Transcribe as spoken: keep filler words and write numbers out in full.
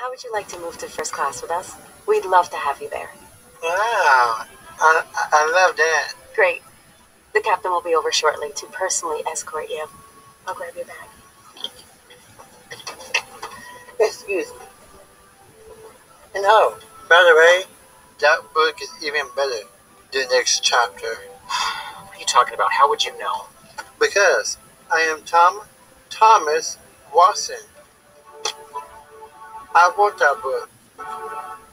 how would you like to move to first class with us? We'd love to have you there. Wow, I, I love that. Great. The captain will be over shortly to personally escort you. I'll grab your bag. Excuse me. And oh, by the way, that book is even better. The next chapter. What are you talking about? How would you know? Because I am Tom Thomas Watson. I wrote that book.